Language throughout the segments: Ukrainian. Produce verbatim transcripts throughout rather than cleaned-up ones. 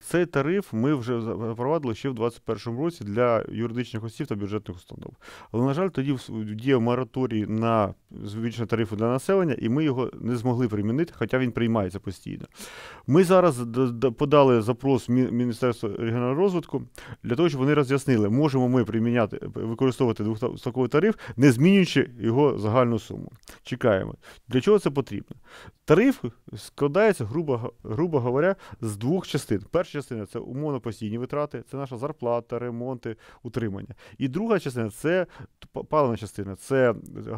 цей тариф ми вже запровадили ще в двадцять першому році для юридичних осіб та бюджетних установ. Але, на жаль, тоді діяв мораторій на збільшення тарифу для населення, і ми його не змогли примінити, хоча він приймається постійно. Ми зараз подали запрос в Міністерство регіонального розвитку для того, щоб вони роз'яснили, можемо ми приміняти, використовувати двохстоковий тариф, не змінюючи його загальну суму. Чекаємо. Для чого це потрібно? Тариф складається, грубо, грубо говоря, з двох частин. Перша частина – це умовно постійні витрати, це наша зарплата, ремонти, утримання. І друга частина – це паливна частина, це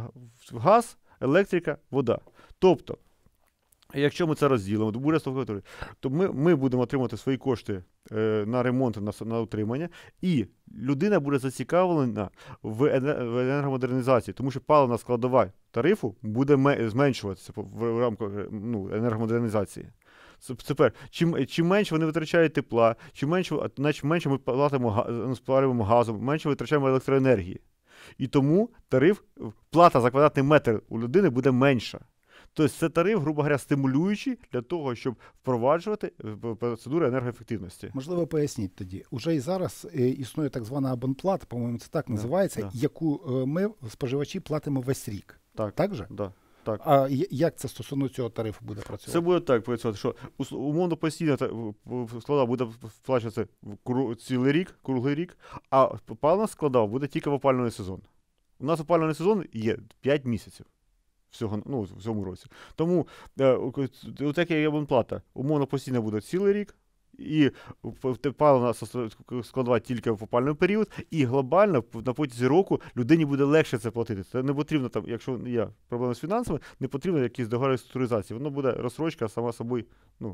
газ, електрика, вода. Тобто, якщо ми це розділимо, буде стовкотворити, то ми, ми будемо отримати свої кошти е, на ремонт, на, на утримання, і людина буде зацікавлена в енергомодернізації, тому що паливна складова тарифу буде зменшуватися в, в рамках ну, енергомодернізації. Тепер, чим, чим менше вони витрачають тепла, чим менше, значить, менше ми платимо, спалюємо газом, менше витрачаємо електроенергії. І тому тариф, плата за квадратний метр у людини буде менша. Тобто це тариф, грубо говоря, стимулюючий для того, щоб впроваджувати процедури енергоефективності. Можливо, поясніть тоді. Уже і зараз існує так звана абонплата, по-моєму, це так називається, да, да. яку ми, споживачі, платимо весь рік. Так, так же? Да. Так. А як це стосовно цього тарифу буде працювати? Це буде так працювати, що умовно постійно складова буде сплачуватися цілий рік, круглий рік, а паливна складова буде тільки в опалювальний сезон. У нас опалювальний сезон є п'ять місяців. Всього, ну, в цьому році. Тому е, от як є абонплата, умовно постійно буде цілий рік, і паливна складова тільки в опалювальний період, і глобально на протязі року людині буде легше це платити. Це не потрібно, там, якщо є проблеми з фінансами, не потрібно якісь договори структуризації. Воно буде розстрочка сама собою, ну,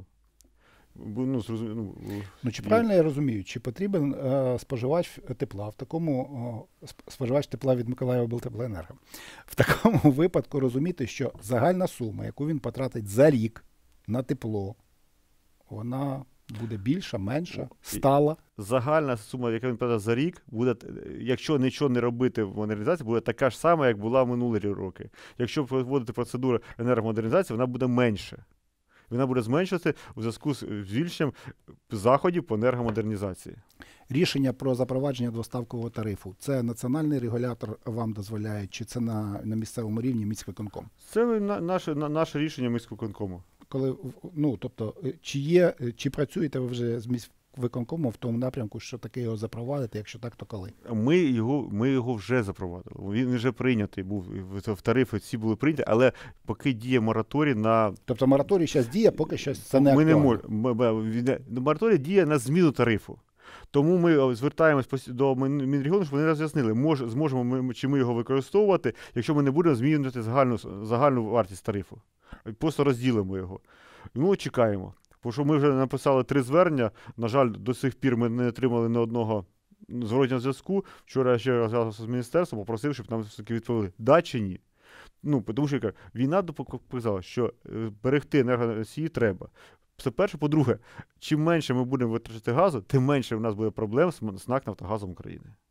Ну, зрозуміло, ну, ну, чи правильно я розумію, чи потрібен е, споживач тепла, в такому е, споживач тепла від Миколаївобленерго, в такому випадку розуміти, що загальна сума, яку він потратить за рік на тепло, вона буде більша, менша, стала? Загальна сума, яка він потратить за рік, буде, якщо нічого не робити в модернізації, буде така ж сама, як була в минулі роки. Якщо проводити процедуру енергомодернізації, вона буде менше. Вона буде зменшуватися у зв'язку з збільшенням заходів по енергомодернізації. Рішення про запровадження двоставкового тарифу – це національний регулятор вам дозволяє, чи це на, на місцевому рівні міськвиконком? Це на, наше, на, наше рішення міськвиконкому. Коли, ну, тобто, чи є, чи працюєте ви вже з міськвиконкомом в тому напрямку, що таке його запровадити, якщо так, то коли? Ми його, ми його вже запровадили. Він вже прийнятий був, в тарифи всі були прийняті, але поки діє мораторій на... Тобто мораторій зараз діє, поки щось це не ми актуально? Не можемо. Мораторій діє на зміну тарифу. Тому ми звертаємось до Мінрегіону, щоб вони роз'яснили, мож, зможемо ми, чи ми його використовувати, якщо ми не будемо змінювати загальну, загальну вартість тарифу. Просто розділимо його. Ну, чекаємо. Бо що ми вже написали три звернення, на жаль, до сих пір ми не отримали ні одного зворотнього зв'язку. Вчора я ще розглядався з міністерством, попросив, щоб нам все-таки відповіли, да чи ні. Ну, тому що війна показала, що берегти енергоносії треба. Це перше. По-друге, чим менше ми будемо витрачати газу, тим менше в нас буде проблем з НАК «Нафтогазом України».